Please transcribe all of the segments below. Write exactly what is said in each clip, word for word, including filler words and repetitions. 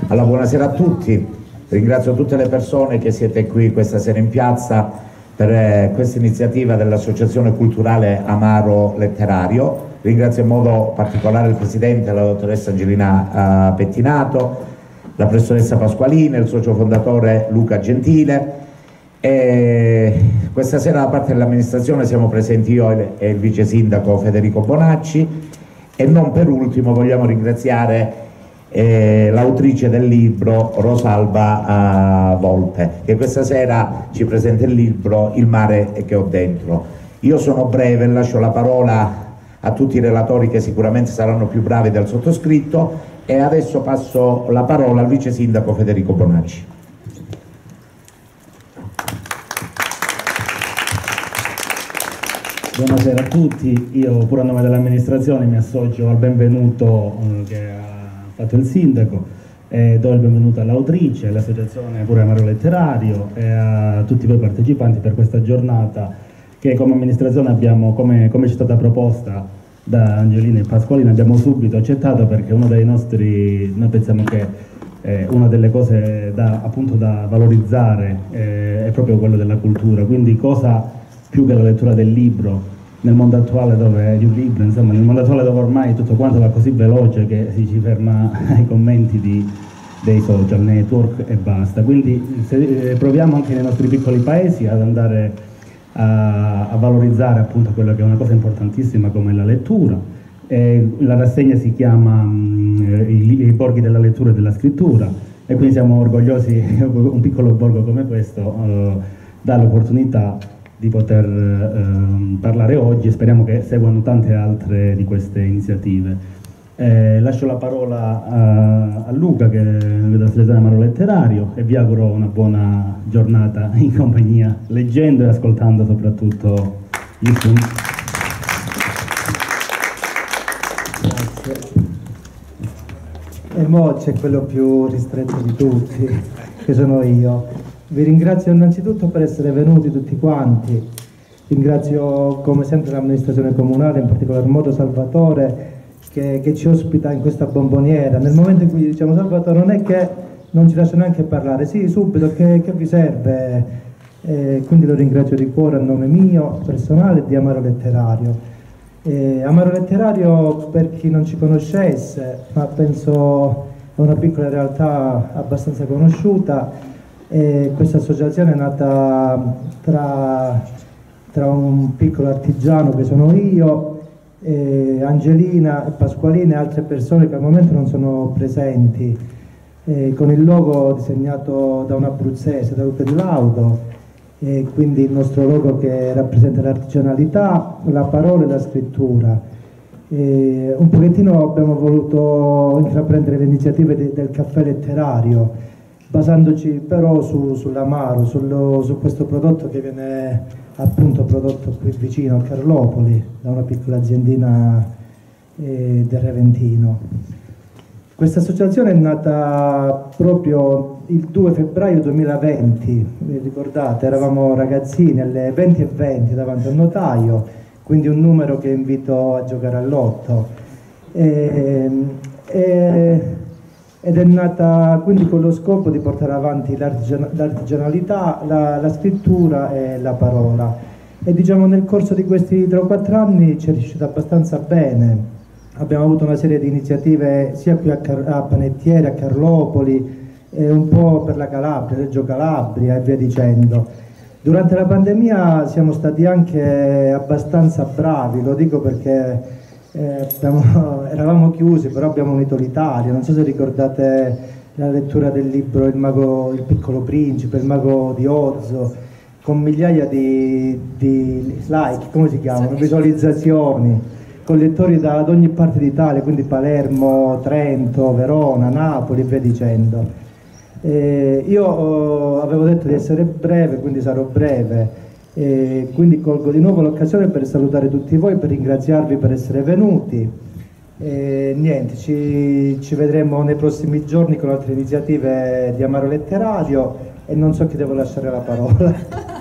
Allora, buonasera a tutti, ringrazio tutte le persone che siete qui questa sera in piazza per eh, questa iniziativa dell'Associazione Culturale Amaro Letterario. Ringrazio in modo particolare il Presidente, la dottoressa Angelina uh, Pettinato, la Professoressa Pasqualina, il socio fondatore Luca Gentile. E questa sera da parte dell'amministrazione siamo presenti io e il Vice Sindaco Federico Bonacci, e non per ultimo vogliamo ringraziare eh, l'autrice del libro Rosalba uh, Volpe, che questa sera ci presenta il libro Il mare che ho dentro. Io sono breve, lascio la parola a tutti i relatori che sicuramente saranno più bravi del sottoscritto, e adesso passo la parola al Vice Sindaco Federico Bonacci. Buonasera a tutti, io pure a nome dell'amministrazione mi associo al benvenuto eh, che ha fatto il sindaco, e do il benvenuto all'autrice, all'associazione pure Amaro Letterario e a tutti voi partecipanti per questa giornata che come amministrazione abbiamo, come, come ci è stata proposta da Angelina e Pasqualina, abbiamo subito accettato, perché uno dei nostri, noi pensiamo che eh, una delle cose da, appunto da valorizzare eh, è proprio quello della cultura, quindi cosa più che la lettura del libro nel mondo attuale dove di un libro, insomma, nel mondo attuale dove ormai tutto quanto va così veloce che si ci ferma ai commenti di, dei social network e basta. Quindi se, eh, proviamo anche nei nostri piccoli paesi ad andare a, a valorizzare appunto quello che è una cosa importantissima come la lettura. E la rassegna si chiama mh, i, i borghi della lettura e della scrittura, e quindi siamo orgogliosi un piccolo borgo come questo eh, dà l'opportunità di poter eh, parlare oggi, e speriamo che seguano tante altre di queste iniziative. Eh, lascio la parola a, a Luca, che è dell'Associazione Amaro Letterario, e vi auguro una buona giornata in compagnia, leggendo e ascoltando soprattutto gli spunti. Grazie. E mo c'è quello più ristretto di tutti, che sono io. Vi ringrazio innanzitutto per essere venuti tutti quanti, ringrazio come sempre l'amministrazione comunale, in particolar modo Salvatore che, che ci ospita in questa bomboniera. Nel momento in cui diciamo Salvatore non è che non ci lascia neanche parlare, sì subito, che, che vi serve, eh, quindi lo ringrazio di cuore a nome mio personale e di Amaro Letterario. Eh, Amaro Letterario, per chi non ci conoscesse, ma penso è una piccola realtà abbastanza conosciuta. E questa associazione è nata tra, tra un piccolo artigiano che sono io, e Angelina e Pasqualina e altre persone che al momento non sono presenti, e con il logo disegnato da un abruzzese, da Luca Di Laudo, e quindi il nostro logo che rappresenta l'artigianalità, la parola e la scrittura. E un pochettino abbiamo voluto intraprendere le iniziative de, del caffè letterario, basandoci però su, sull'Amaro, su questo prodotto che viene appunto prodotto qui vicino a Carlopoli da una piccola aziendina eh, del Reventino. Questa associazione è nata proprio il due febbraio duemilaventi, vi ricordate? Eravamo ragazzini alle venti e venti davanti al notaio, quindi un numero che invito a giocare all'otto. E, e, ed è nata quindi con lo scopo di portare avanti l'artigianalità, la, la scrittura e la parola, e diciamo nel corso di questi tre o quattro anni ci è riuscita abbastanza bene. Abbiamo avuto una serie di iniziative sia qui a, Car a Panettiere, a Carlopoli, e un po' per la Calabria, Reggio Calabria e via dicendo. Durante la pandemia siamo stati anche abbastanza bravi, lo dico perché Eh, abbiamo, eravamo chiusi, però abbiamo unito l'Italia. Non so se ricordate la lettura del libro Il, mago, il piccolo principe, Il mago di Oz, con migliaia di, di like, come si chiamano? Visualizzazioni, con lettori da, da ogni parte d'Italia, quindi Palermo, Trento, Verona, Napoli e via dicendo. Eh, io oh, avevo detto di essere breve, quindi sarò breve. E quindi colgo di nuovo l'occasione per salutare tutti voi, per ringraziarvi per essere venuti. E niente, ci, ci vedremo nei prossimi giorni con altre iniziative di Amaro Letterario, e non so chi devo lasciare la parola.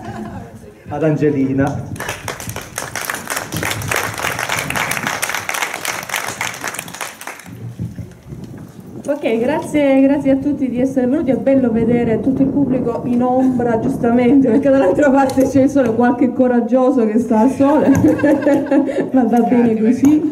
Ad Angelina. Ok, Ok, grazie, grazie a tutti di essere venuti, è bello vedere tutto il pubblico in ombra, giustamente, perché dall'altra parte c'è il sole, qualche coraggioso che sta al sole, ma va bene così.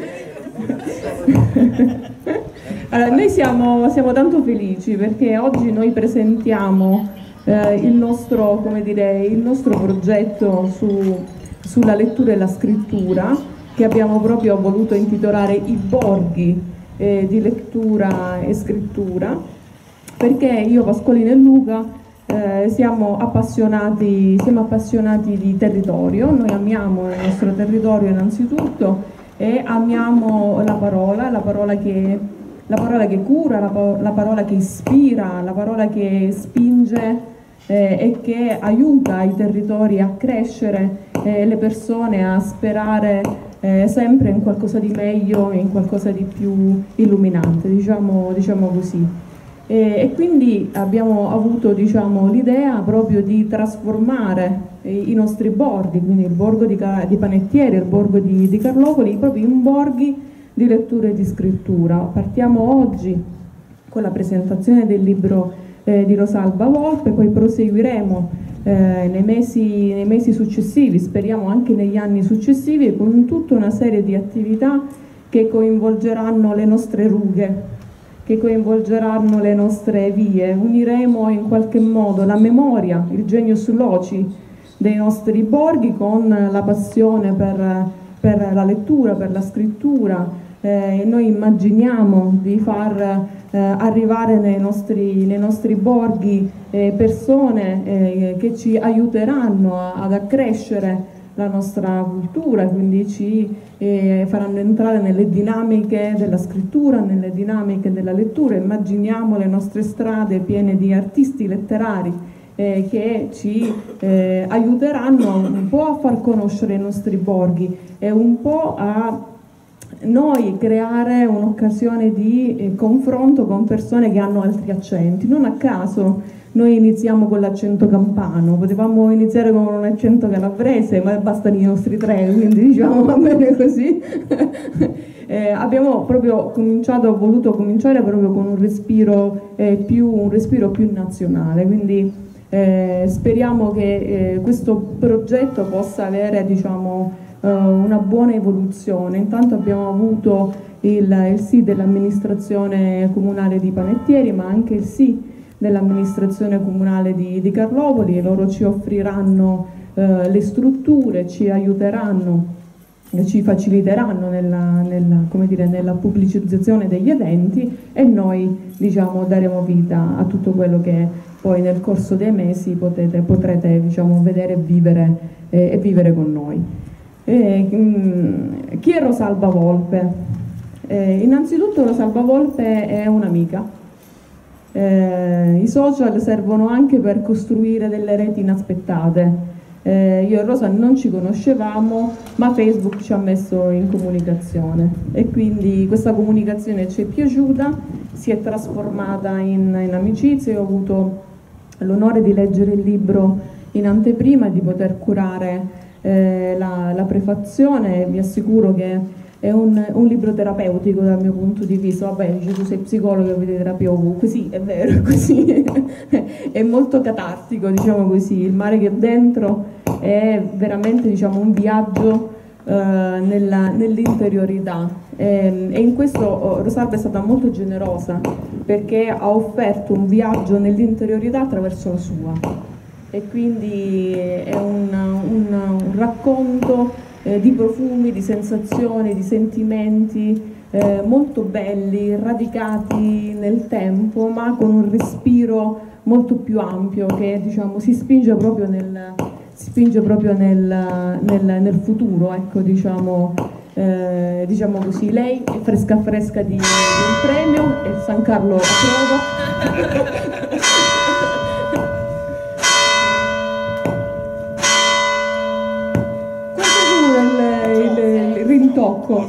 Allora, noi siamo, siamo tanto felici perché oggi noi presentiamo eh, il, nostro, come dire, il nostro progetto su, sulla lettura e la scrittura, che abbiamo proprio voluto intitolare I Borghi eh, di lettura e scrittura, perché io, Pasqualina e Luca eh, siamo, appassionati, siamo appassionati di territorio, noi amiamo il nostro territorio innanzitutto e amiamo la parola, la parola che, la parola che cura, la, la parola che ispira, la parola che spinge eh, e che aiuta i territori a crescere e eh, le persone a sperare Eh, sempre in qualcosa di meglio, in qualcosa di più illuminante, diciamo, diciamo così. E, e quindi abbiamo avuto, diciamo, l'idea proprio di trasformare i, i nostri borghi, quindi il borgo di, di Panettiere, il borgo di, di Carlopoli, proprio in borghi di lettura e di scrittura. Partiamo oggi con la presentazione del libro eh, di Rosalba Volpe, poi proseguiremo Eh, nei, mesi, nei mesi successivi, speriamo anche negli anni successivi, con tutta una serie di attività che coinvolgeranno le nostre rughe, che coinvolgeranno le nostre vie. Uniremo in qualche modo la memoria, il genius loci dei nostri borghi con la passione per, per la lettura, per la scrittura. Eh, noi immaginiamo di far Eh, arrivare nei nostri, nei nostri borghi eh, persone eh, che ci aiuteranno a, ad accrescere la nostra cultura, quindi ci eh, faranno entrare nelle dinamiche della scrittura, nelle dinamiche della lettura. Immaginiamo le nostre strade piene di artisti letterari eh, che ci eh, aiuteranno un po' a far conoscere i nostri borghi e un po' a noi creare un'occasione di eh, confronto con persone che hanno altri accenti. Non a caso noi iniziamo con l'accento campano, potevamo iniziare con un accento calabrese, ma bastano i nostri tre, quindi diciamo va bene così. eh, abbiamo proprio cominciato, voluto cominciare proprio con un respiro, eh, più, un respiro più nazionale, quindi eh, speriamo che eh, questo progetto possa avere, diciamo, una buona evoluzione. Intanto abbiamo avuto il, il sì dell'amministrazione comunale di Panettiere, ma anche il sì dell'amministrazione comunale di, di Carlopoli. Loro ci offriranno eh, le strutture, ci aiuteranno, ci faciliteranno nella, nella, come dire, nella pubblicizzazione degli eventi e noi, diciamo, daremo vita a tutto quello che poi nel corso dei mesi potete, potrete, diciamo, vedere e vivere, eh, e vivere con noi. Eh, chi è Rosalba Volpe? Eh, innanzitutto Rosalba Volpe è un'amica. Eh, I social servono anche per costruire delle reti inaspettate. Eh, io e Rosa non ci conoscevamo, ma Facebook ci ha messo in comunicazione e quindi questa comunicazione ci è piaciuta, si è trasformata in, in amicizia. Io ho avuto l'onore di leggere il libro in anteprima e di poter curare Eh, la, la prefazione. Vi assicuro che è un, un libro terapeutico dal mio punto di vista. Vabbè, dice tu sei psicologo e vedi terapia ovunque, sì, è vero, è così. È molto catartico, diciamo così. Il mare che è dentro è veramente, diciamo, un viaggio eh, nella, nell'interiorità e, e in questo oh, Rosalba è stata molto generosa perché ha offerto un viaggio nell'interiorità attraverso la sua. E quindi è un, un, un racconto eh, di profumi, di sensazioni, di sentimenti eh, molto belli, radicati nel tempo, ma con un respiro molto più ampio che, diciamo, si spinge proprio nel, si spinge proprio nel, nel, nel futuro, ecco, diciamo, eh, diciamo così. Lei è fresca fresca di, di un premio e San Carlo approva. Tocco.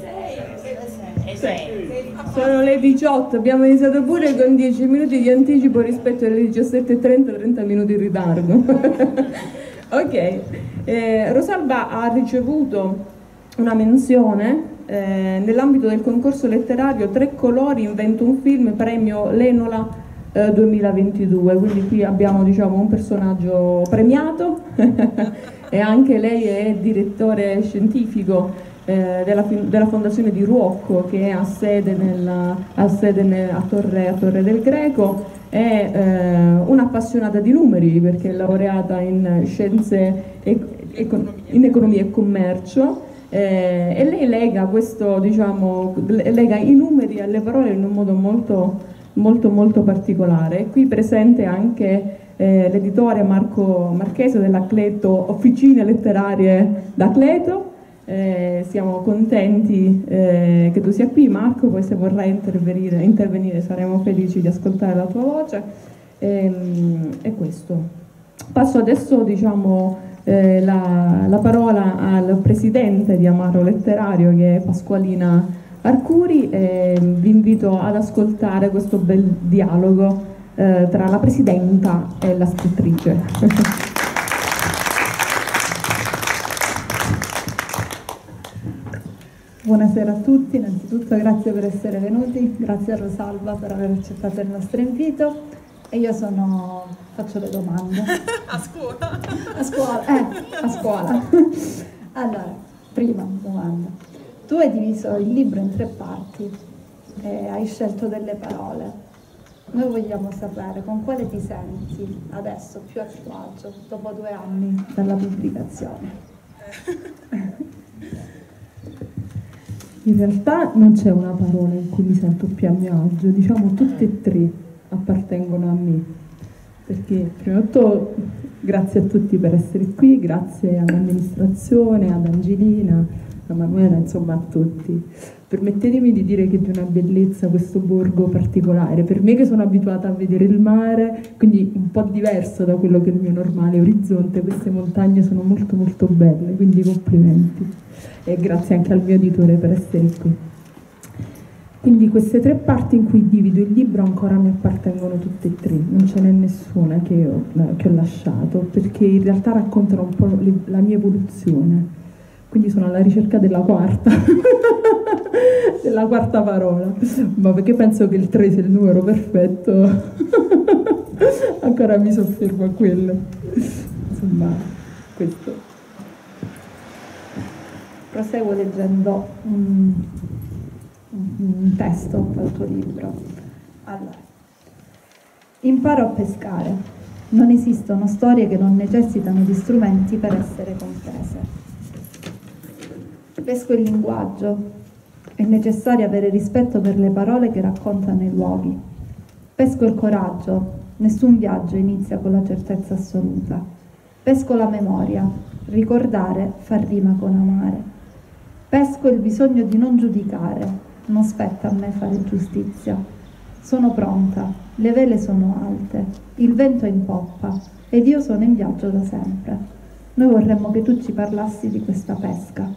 Sono le diciotto, abbiamo iniziato pure con dieci minuti di anticipo rispetto alle diciassette e trenta, trenta minuti in ritardo. Ok, eh, Rosalba ha ricevuto una menzione eh, nell'ambito del concorso letterario Tre colori invento un film, premio Lenola eh, duemilaventidue, quindi qui abbiamo, diciamo, un personaggio premiato e anche lei è direttore scientifico eh, della, della fondazione di Ruocco, che ha sede, nella, ha sede nel, a, Torre, a Torre del Greco. È eh, un'appassionata di numeri perché è laureata in scienze e, in economia e commercio. Eh, e lei lega questo, diciamo, lega i numeri alle parole in un modo molto molto molto particolare. È qui presente anche eh, l'editore Marco Marchese dell'Acleto Officine Letterarie d'Acleto. Eh, siamo contenti eh, che tu sia qui, Marco, poi se vorrai intervenire, intervenire saremo felici di ascoltare la tua voce. E, e questo. Passo adesso, diciamo, Eh, la, la parola al presidente di Amaro Letterario, che è Pasqualina Arcuri, e vi invito ad ascoltare questo bel dialogo eh, tra la presidenta e la scrittrice. Buonasera a tutti, innanzitutto grazie per essere venuti, grazie a Rosalba per aver accettato il nostro invito. E io sono, faccio le domande. A scuola? A scuola, eh, a scuola. Allora, prima domanda. Tu hai diviso il libro in tre parti e hai scelto delle parole. Noi vogliamo sapere con quale ti senti adesso più a tuo agio, dopo due anni dalla pubblicazione. In realtà non c'è una parola in cui mi sento più a mio agio, diciamo tutte e tre appartengono a me, perché prima di tutto grazie a tutti per essere qui, grazie all'amministrazione, ad Angelina, a Manuela, insomma a tutti. Permettetemi di dire che è di una bellezza questo borgo particolare, per me che sono abituata a vedere il mare, quindi un po' diverso da quello che è il mio normale orizzonte, queste montagne sono molto molto belle, quindi complimenti e grazie anche al mio editore per essere qui. Quindi queste tre parti in cui divido il libro ancora mi appartengono tutte e tre, non ce n'è nessuna che ho, che ho lasciato, perché in realtà raccontano un po' le, la mia evoluzione, quindi sono alla ricerca della quarta, della quarta parola, ma perché penso che il tre sia il numero perfetto, ancora mi soffermo a quello. Insomma, questo. Proseguo leggendo un... un testo dal tuo libro. Allora, imparo a pescare. Non esistono storie che non necessitano di strumenti per essere comprese. Pesco il linguaggio. È necessario avere rispetto per le parole che raccontano i luoghi. Pesco il coraggio. Nessun viaggio inizia con la certezza assoluta. Pesco la memoria. Ricordare fa rima con amare. Pesco il bisogno di non giudicare. Non spetta a me fare giustizia. Sono pronta, le vele sono alte, il vento è in poppa ed io sono in viaggio da sempre. Noi vorremmo che tu ci parlassi di questa pesca.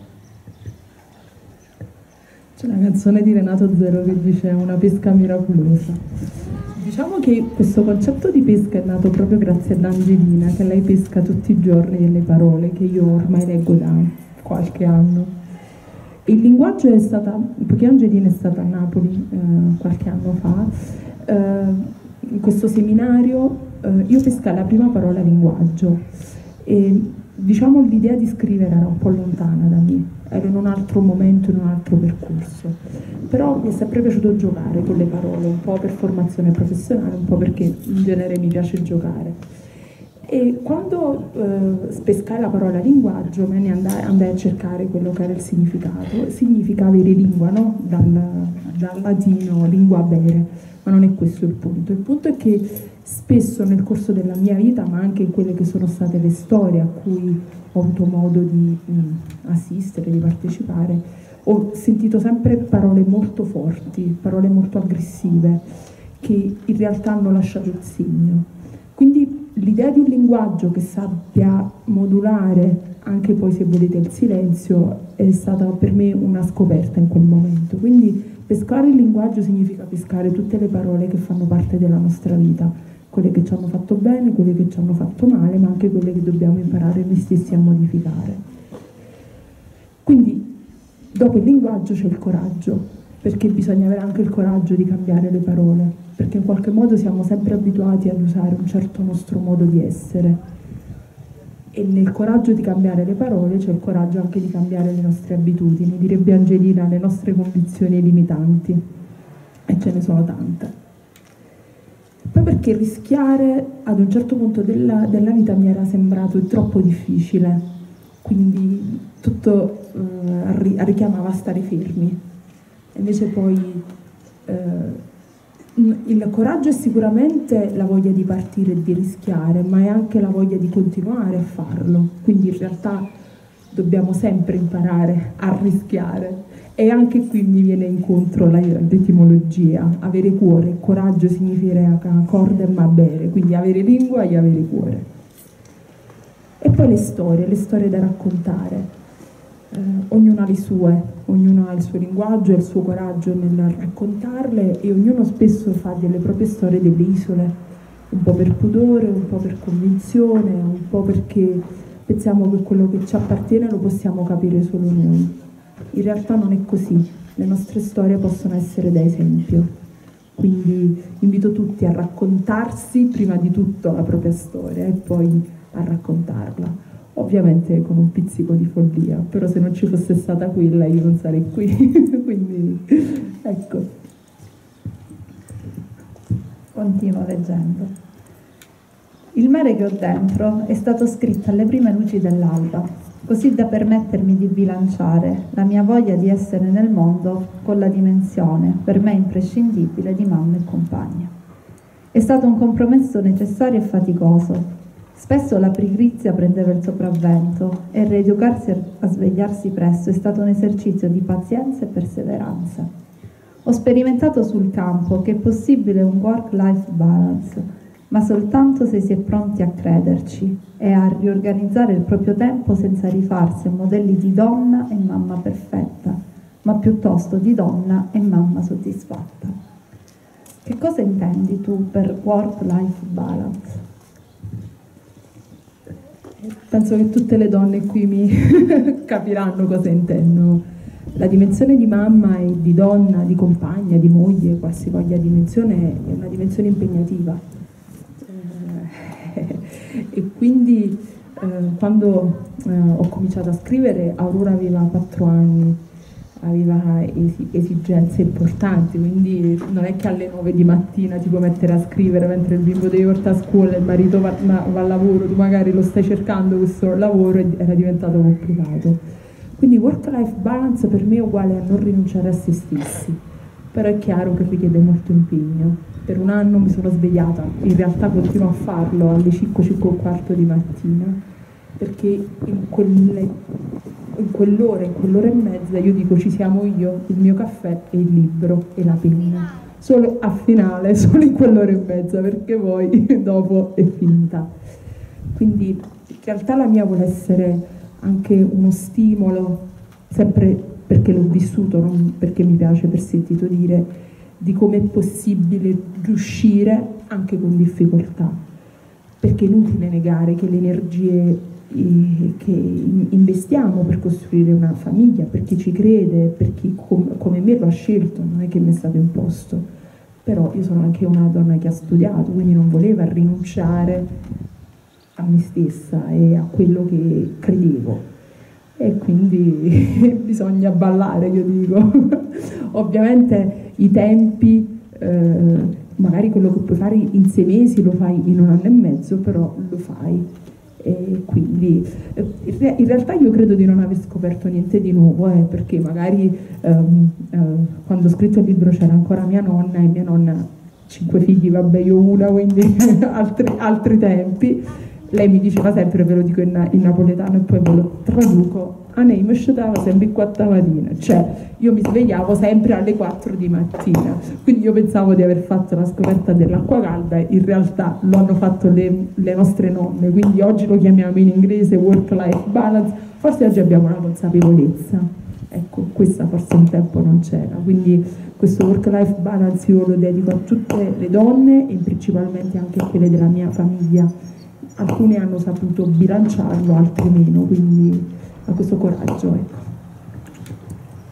C'è una canzone di Renato Zero che dice una pesca miracolosa. Diciamo che questo concetto di pesca è nato proprio grazie ad Angelina, che lei pesca tutti i giorni delle parole che io ormai leggo da qualche anno. Il linguaggio è stata, perché Angelina è stata a Napoli eh, qualche anno fa, eh, in questo seminario eh, io pescai la prima parola linguaggio e diciamo l'idea di scrivere era un po' lontana da me, ero in un altro momento, in un altro percorso, però mi è sempre piaciuto giocare con le parole, un po' per formazione professionale, un po' perché in genere mi piace giocare. E quando eh, pescai la parola linguaggio me ne andai, andai a cercare quello che era il significato. Significa avere lingua, no? Dal, dal latino lingua avere, ma non è questo il punto. Il punto è che spesso nel corso della mia vita, ma anche in quelle che sono state le storie a cui ho avuto modo di mh, assistere, di partecipare, ho sentito sempre parole molto forti, parole molto aggressive, che in realtà hanno lasciato il segno. Quindi l'idea di un linguaggio che sappia modulare anche poi, se volete, il silenzio è stata per me una scoperta in quel momento. Quindi pescare il linguaggio significa pescare tutte le parole che fanno parte della nostra vita, quelle che ci hanno fatto bene, quelle che ci hanno fatto male, ma anche quelle che dobbiamo imparare noi stessi a modificare. Quindi dopo il linguaggio c'è il coraggio, perché bisogna avere anche il coraggio di cambiare le parole, perché in qualche modo siamo sempre abituati ad usare un certo nostro modo di essere. E nel coraggio di cambiare le parole c'è il coraggio anche di cambiare le nostre abitudini, direbbe Angelina, le nostre convinzioni limitanti, e ce ne sono tante. Poi perché rischiare ad un certo punto della, della vita mi era sembrato troppo difficile, quindi tutto eh, richiamava a stare fermi. Invece poi eh, il coraggio è sicuramente la voglia di partire e di rischiare, ma è anche la voglia di continuare a farlo, quindi in realtà dobbiamo sempre imparare a rischiare. E anche qui mi viene incontro l'etimologia, avere cuore, coraggio significa cordem a bere, quindi avere lingua e avere cuore. E poi le storie, le storie da raccontare, eh, ognuno ha le sue, ognuno ha il suo linguaggio e il suo coraggio nel raccontarle, e ognuno spesso fa delle proprie storie delle isole, un po' per pudore, un po' per convinzione, un po' perché pensiamo che quello che ci appartiene lo possiamo capire solo noi. In realtà non è così, le nostre storie possono essere da esempio, quindi invito tutti a raccontarsi prima di tutto la propria storia e poi a raccontarla, ovviamente con un pizzico di follia, però se non ci fosse stata quella io non sarei qui, quindi ecco. Continuo leggendo. Il mare che ho dentro è stato scritto alle prime luci dell'alba, così da permettermi di bilanciare la mia voglia di essere nel mondo con la dimensione, per me imprescindibile, di mamma e compagna. È stato un compromesso necessario e faticoso. Spesso la pigrizia prendeva il sopravvento e rieducarsi a svegliarsi presto è stato un esercizio di pazienza e perseveranza. Ho sperimentato sul campo che è possibile un work-life balance, ma soltanto se si è pronti a crederci e a riorganizzare il proprio tempo senza rifarsi a modelli di donna e mamma perfetta, ma piuttosto di donna e mamma soddisfatta. Che cosa intendi tu per work-life balance? Penso che tutte le donne qui mi capiranno cosa intendo. La dimensione di mamma e di donna, di compagna, di moglie, qualsivoglia dimensione, è una dimensione impegnativa. E quindi eh, quando eh, ho cominciato a scrivere, Aurora aveva quattro anni, aveva esi esigenze importanti, quindi non è che alle nove di mattina ti puoi mettere a scrivere mentre il bimbo devi portare a scuola e il marito va, va al lavoro, tu magari lo stai cercando questo lavoro, e era diventato complicato. Quindi work-life balance per me è uguale a non rinunciare a se stessi, però è chiaro che richiede molto impegno. Per un anno mi sono svegliata, in realtà continuo a farlo alle cinque, cinque e un quarto di mattina, perché in quelle, in quell'ora, in quell'ora e mezza io dico ci siamo io, il mio caffè e il libro e la penna, solo a finale, solo in quell'ora e mezza, perché poi dopo è finita. Quindi in realtà la mia vuole essere anche uno stimolo, sempre perché l'ho vissuto, non perché mi piace per sentito dire, di come è possibile riuscire anche con difficoltà, perché è inutile negare che le energie eh, che investiamo per costruire una famiglia, per chi ci crede, per chi com come me lo ha scelto, non è che mi è stato imposto, però io sono anche una donna che ha studiato, quindi non voleva rinunciare a me stessa e a quello che credevo. E quindi bisogna ballare, io dico. Ovviamente i tempi, eh, magari quello che puoi fare in sei mesi lo fai in un anno e mezzo, però lo fai. E quindi eh, in realtà io credo di non aver scoperto niente di nuovo, eh, perché magari ehm, eh, quando ho scritto il libro c'era ancora mia nonna, e mia nonna, cinque figli, vabbè io una, quindi altri, altri tempi. Lei mi diceva sempre, ve lo dico in, in napoletano e poi ve lo traduco, a lei mi scetava sempre quattro mattina, cioè io mi svegliavo sempre alle quattro di mattina, quindi io pensavo di aver fatto la scoperta dell'acqua calda, in realtà lo hanno fatto le, le nostre nonne, quindi oggi lo chiamiamo in inglese work-life balance, forse oggi abbiamo una consapevolezza, ecco, questa forse un tempo non c'era, quindi questo work-life balance io lo dedico a tutte le donne e principalmente anche a quelle della mia famiglia. Alcune hanno saputo bilanciarlo, altre meno, quindi a questo coraggio, ecco.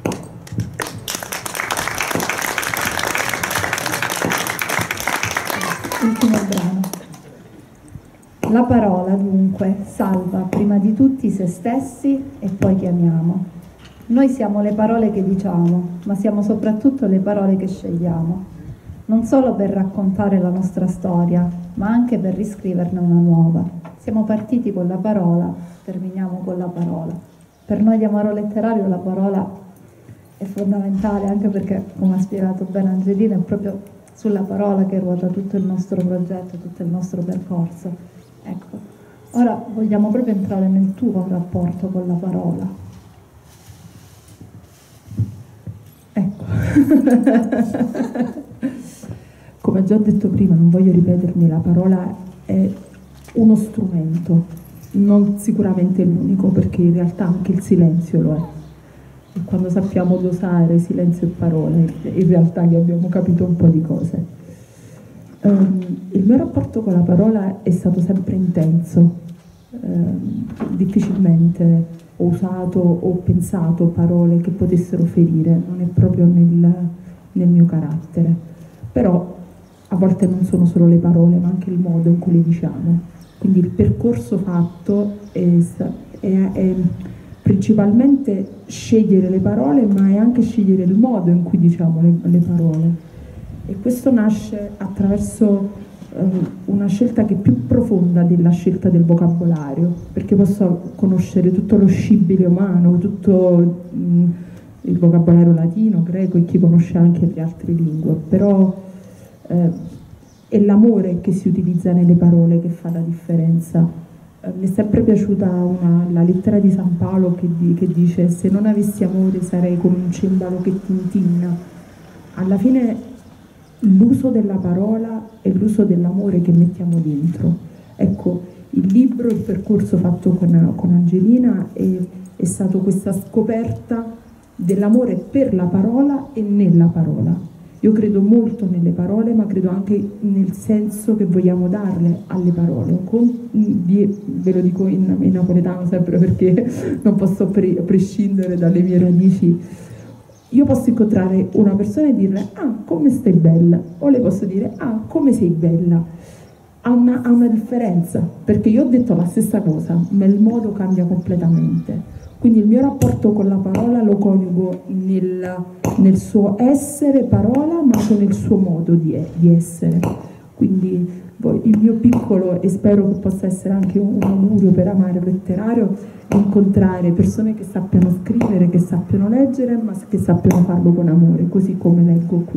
Ultimo brano. La parola, dunque, salva prima di tutti se stessi e poi chiamiamo. Noi siamo le parole che diciamo, ma siamo soprattutto le parole che scegliamo, non solo per raccontare la nostra storia, ma anche per riscriverne una nuova. Siamo partiti con la parola, terminiamo con la parola. Per noi di Amaro Letterario la parola è fondamentale, anche perché, come ha spiegato bene Angelina, è proprio sulla parola che ruota tutto il nostro progetto, tutto il nostro percorso. Ecco, ora vogliamo proprio entrare nel tuo rapporto con la parola. Ecco. Come già ho detto prima, non voglio ripetermi, la parola è uno strumento, non sicuramente l'unico, perché in realtà anche il silenzio lo è. E quando sappiamo dosare silenzio e parole, in realtà che abbiamo capito un po' di cose. Um, il mio rapporto con la parola è stato sempre intenso. Um, difficilmente ho usato o pensato parole che potessero ferire, non è proprio nel, nel mio carattere. Però a volte non sono solo le parole, ma anche il modo in cui le diciamo. Quindi il percorso fatto è, è, è principalmente scegliere le parole, ma è anche scegliere il modo in cui diciamo le, le parole. E questo nasce attraverso eh, una scelta che è più profonda della scelta del vocabolario, perché posso conoscere tutto lo scibile umano, tutto mh, il vocabolario latino, greco e chi conosce anche le altre lingue, però eh, è l'amore che si utilizza nelle parole che fa la differenza. Mi è sempre piaciuta una, la lettera di San Paolo che, di, che dice: se non avessi amore sarei come un cembalo che tintinna. Alla fine l'uso della parola è l'uso dell'amore che mettiamo dentro. Ecco, il libro, il percorso fatto con, con Angelina è, è stato questa scoperta dell'amore per la parola e nella parola. Io credo molto nelle parole, ma credo anche nel senso che vogliamo darle alle parole. Ve lo dico in, in napoletano sempre perché non posso pre prescindere dalle mie radici. Io posso incontrare una persona e dirle: ah, come stai bella? O le posso dire: ah, come sei bella? Ha una, ha una differenza, perché io ho detto la stessa cosa, ma il modo cambia completamente. Quindi il mio rapporto con la parola lo coniugo nel, nel suo essere parola, ma anche nel suo modo di, di essere. Quindi poi, il mio piccolo, e spero che possa essere anche un, un augurio per Amaro Letterario, è incontrare persone che sappiano scrivere, che sappiano leggere, ma che sappiano farlo con amore, così come leggo qui.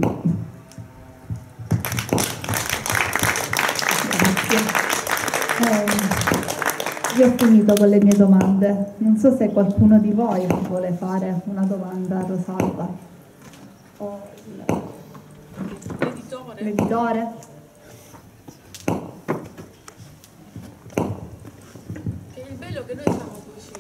Grazie. Eh, Io ho finito con le mie domande. Non so se qualcuno di voi vuole fare una domanda a Rosalba. O l'editore. Che il bello che noi siamo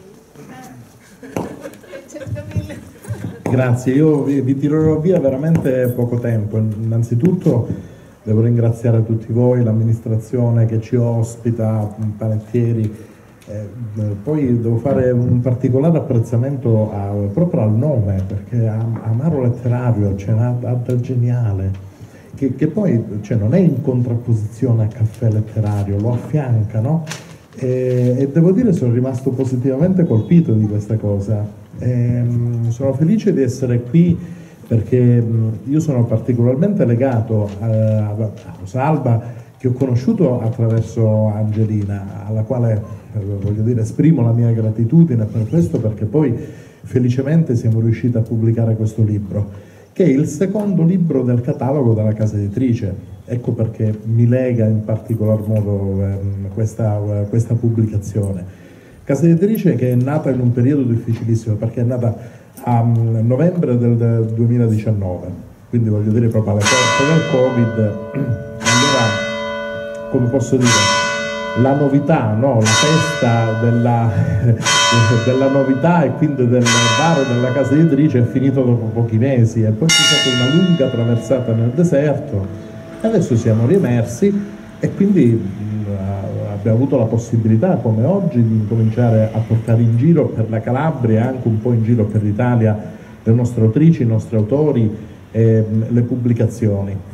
così. Grazie, io vi, vi tirerò via veramente poco tempo. Innanzitutto devo ringraziare tutti voi, l'amministrazione che ci ospita, panettieri. Eh, poi devo fare un particolare apprezzamento a, proprio al nome, perché Amaro Letterario, c'è una data geniale che, che poi cioè, non è in contrapposizione a Caffè Letterario, lo affianca, no? E, e devo dire sono rimasto positivamente colpito di questa cosa. E, sono felice di essere qui perché io sono particolarmente legato a, a Rosalba, che ho conosciuto attraverso Angelina, alla quale voglio dire esprimo la mia gratitudine per questo, perché poi felicemente siamo riusciti a pubblicare questo libro, che è il secondo libro del catalogo della casa editrice. Ecco perché mi lega in particolar modo eh, questa, eh, questa pubblicazione. Casa editrice che è nata in un periodo difficilissimo, perché è nata a um, novembre del duemiladiciannove, quindi voglio dire proprio alle porte del Covid. Allora, come posso dire, la novità, no? La festa della, della novità e quindi del bar della casa editrice è finito dopo pochi mesi, e poi c'è stata una lunga traversata nel deserto, e adesso siamo riemersi e quindi mh, abbiamo avuto la possibilità, come oggi, di incominciare a portare in giro per la Calabria e anche un po' in giro per l'Italia le nostre autrici, i nostri autori e mh, le pubblicazioni.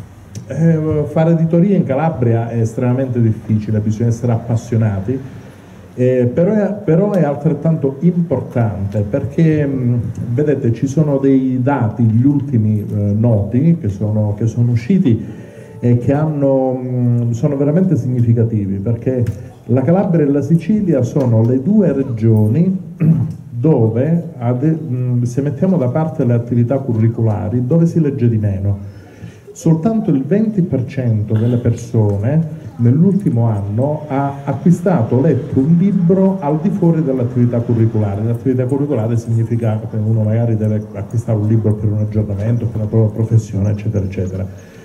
Eh, fare editoria in Calabria è estremamente difficile, bisogna essere appassionati, eh, però, è, però è altrettanto importante perché mh, vedete, ci sono dei dati, gli ultimi eh, noti che sono, che sono usciti e che hanno, mh, sono veramente significativi, perché la Calabria e la Sicilia sono le due regioni dove, ad, mh, se mettiamo da parte le attività curriculari, dove si legge di meno. Soltanto il venti per cento delle persone nell'ultimo anno ha acquistato, letto un libro al di fuori dell'attività curriculare. L'attività curriculare significa che uno magari deve acquistare un libro per un aggiornamento, per la propria professione, eccetera, eccetera.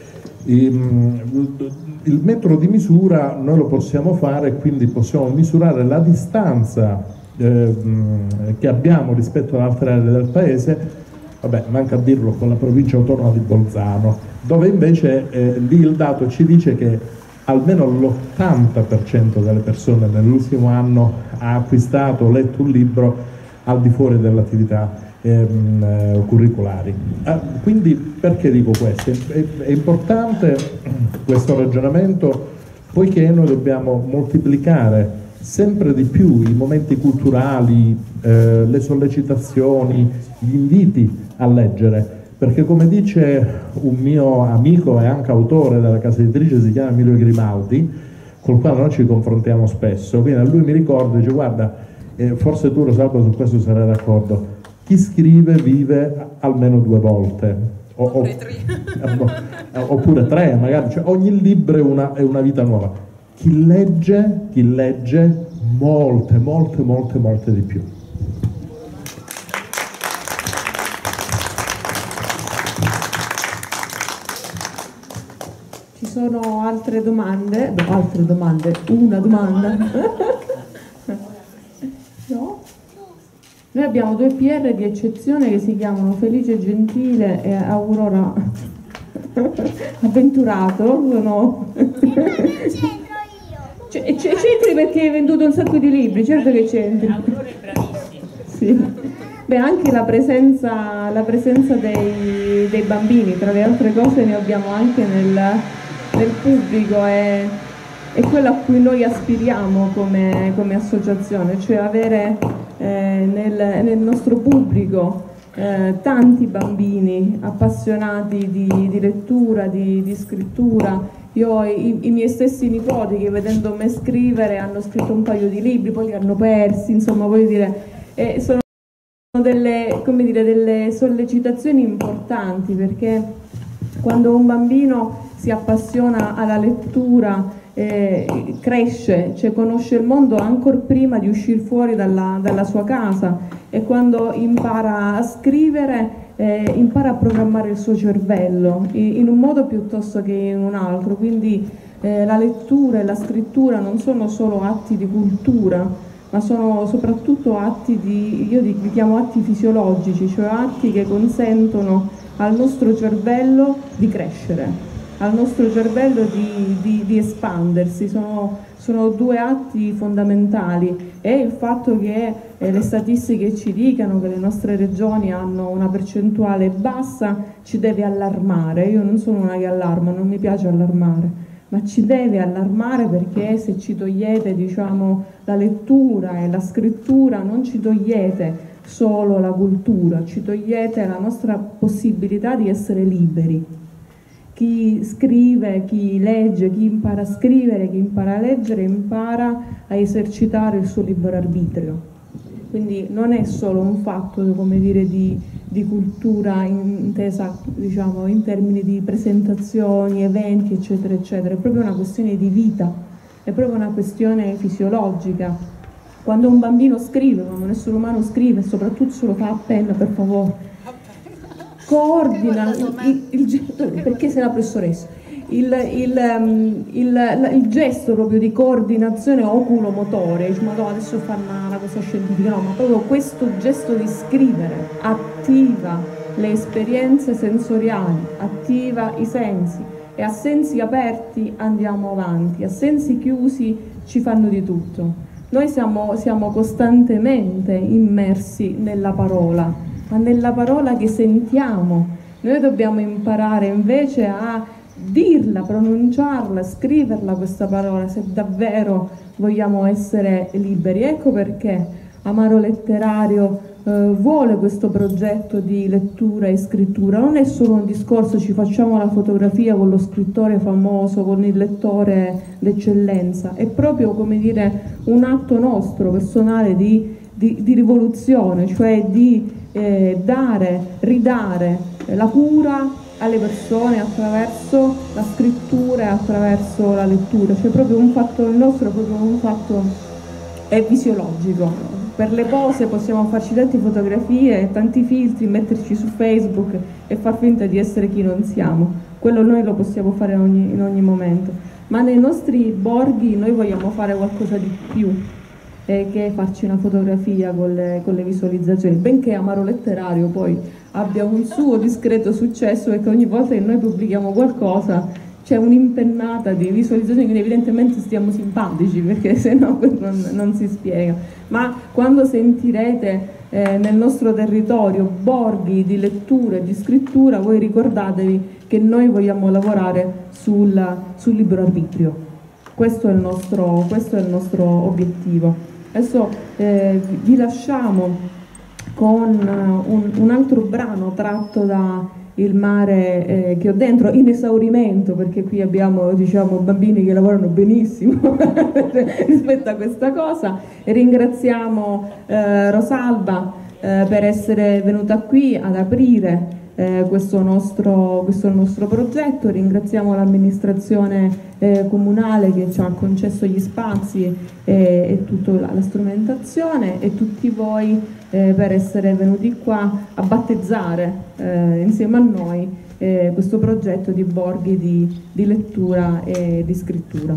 Il metro di misura noi lo possiamo fare, quindi possiamo misurare la distanza eh, che abbiamo rispetto ad altre aree del paese. Vabbè, manca a dirlo, con la provincia autonoma di Bolzano, dove invece eh, lì il dato ci dice che almeno l'ottanta per cento delle persone nell'ultimo anno ha acquistato o letto un libro al di fuori delle attività ehm, eh, curriculari. Ah, quindi perché dico questo? È, è importante questo ragionamento, poiché noi dobbiamo moltiplicare sempre di più i momenti culturali, eh, le sollecitazioni, gli inviti a leggere, perché come dice un mio amico e anche autore della casa editrice, si chiama Emilio Grimaldi, col quale noi ci confrontiamo spesso, quindi a lui mi ricorda, dice guarda, eh, forse tu Rosalba su questo sarai d'accordo, chi scrive vive almeno due volte, o, o, eh, oppure tre magari, cioè ogni libro è una, è una vita nuova. Chi legge, chi legge molte, molte, molte, molte di più. Ci sono altre domande? No, altre domande, una domanda. No? Noi abbiamo due P R di eccezione che si chiamano Felice Gentile e Aurora Avventurato. Sono... C'entri perché hai venduto un sacco di libri, certo che c'entri. Aurora è bravissimo. Sì. Beh, anche la presenza, la presenza dei, dei bambini, tra le altre cose ne abbiamo anche nel, nel pubblico, è, è quello a cui noi aspiriamo come, come associazione, cioè avere eh, nel, nel nostro pubblico eh, tanti bambini appassionati di, di lettura, di, di scrittura. Io ho i, i miei stessi nipoti che vedendo me scrivere hanno scritto un paio di libri, poi li hanno persi, insomma, voglio dire, eh, sono delle, come dire, delle sollecitazioni importanti, perché quando un bambino si appassiona alla lettura, eh, cresce, cioè conosce il mondo ancora prima di uscire fuori dalla, dalla sua casa, e quando impara a scrivere Eh, impara a programmare il suo cervello in, in un modo piuttosto che in un altro, quindi eh, la lettura e la scrittura non sono solo atti di cultura, ma sono soprattutto atti di, io li chiamo atti fisiologici, cioè atti che consentono al nostro cervello di crescere, al nostro cervello di, di, di espandersi. Sono, sono due atti fondamentali, e il fatto che eh, le statistiche ci dicano che le nostre regioni hanno una percentuale bassa ci deve allarmare. Io non sono una che allarma, non mi piace allarmare, ma ci deve allarmare, perché se ci togliete, diciamo, la lettura e la scrittura non ci togliete solo la cultura, ci togliete la nostra possibilità di essere liberi. Chi scrive, chi legge, chi impara a scrivere, chi impara a leggere, impara a esercitare il suo libero arbitrio. Quindi non è solo un fatto, come dire, di, di cultura intesa, diciamo, in termini di presentazioni, eventi, eccetera, eccetera, è proprio una questione di vita, è proprio una questione fisiologica. Quando un bambino scrive, quando un essere umano scrive, soprattutto se lo fa a penna, per favore, coordina il, il, il, perché sei la professoressa, il, il, um, il, il gesto proprio di coordinazione oculomotore, dice, ma no, adesso fa una, una cosa scientifica, no, ma proprio questo gesto di scrivere attiva le esperienze sensoriali, attiva i sensi, e a sensi aperti andiamo avanti, a sensi chiusi ci fanno di tutto. Noi siamo, siamo costantemente immersi nella parola, ma nella parola che sentiamo. Noi dobbiamo imparare invece a dirla, pronunciarla, scriverla questa parola, se davvero vogliamo essere liberi. Ecco perché Amaro Letterario eh, vuole questo progetto di lettura e scrittura. Non è solo un discorso ci facciamo la fotografia con lo scrittore famoso, con il lettore d'eccellenza, è proprio, come dire, un atto nostro personale di, di, di rivoluzione, cioè di eh, dare, ridare la cura alle persone attraverso la scrittura e attraverso la lettura. Cioè proprio un fatto, il nostro è proprio un fatto è fisiologico. Per le pose possiamo farci tante fotografie, tanti filtri, metterci su Facebook e far finta di essere chi non siamo. Quello noi lo possiamo fare in ogni, in ogni momento. Ma nei nostri borghi noi vogliamo fare qualcosa di più eh, che farci una fotografia con le, con le visualizzazioni. Benché Amaro Letterario poi abbia un suo discreto successo, perché ogni volta che noi pubblichiamo qualcosa c'è un'impennata di visualizzazioni, quindi evidentemente stiamo simpatici, perché se no non, non si spiega. Ma quando sentirete eh, nel nostro territorio borghi di lettura e di scrittura, voi ricordatevi che noi vogliamo lavorare sul, sul libero arbitrio. Questo è il nostro, questo è il nostro obiettivo. Adesso eh, vi lasciamo con un, un altro brano tratto da Il mare eh, che ho dentro, in esaurimento, perché qui abbiamo, diciamo, bambini che lavorano benissimo rispetto a questa cosa, e ringraziamo eh, Rosalba eh, per essere venuta qui ad aprire eh, questo, nostro, questo nostro progetto. Ringraziamo l'amministrazione eh, comunale che ci ha concesso gli spazi e, e tutta la, la strumentazione, e tutti voi eh, per essere venuti qua a battezzare eh, insieme a noi eh, questo progetto di borghi di, di lettura e di scrittura.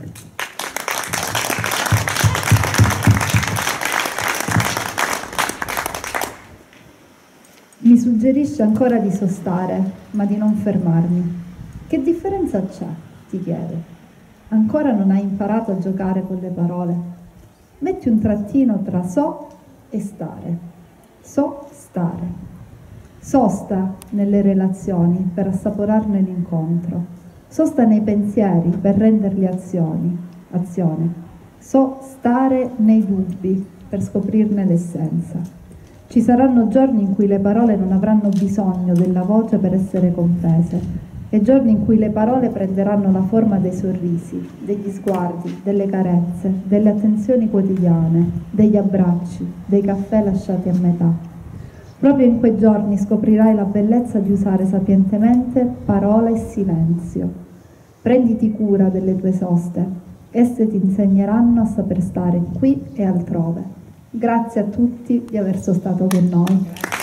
Mi suggerisce ancora di sostare, ma di non fermarmi. Che differenza c'è? Ti chiede. Ancora non hai imparato a giocare con le parole? Metti un trattino tra so e stare. So stare. Sosta nelle relazioni per assaporarne l'incontro. Sosta nei pensieri per renderli azioni, azione. So stare nei dubbi per scoprirne l'essenza. Ci saranno giorni in cui le parole non avranno bisogno della voce per essere comprese, e giorni in cui le parole prenderanno la forma dei sorrisi, degli sguardi, delle carezze, delle attenzioni quotidiane, degli abbracci, dei caffè lasciati a metà. Proprio in quei giorni scoprirai la bellezza di usare sapientemente parola e silenzio. Prenditi cura delle tue soste, esse ti insegneranno a saper stare qui e altrove. Grazie a tutti di aver sostato con noi.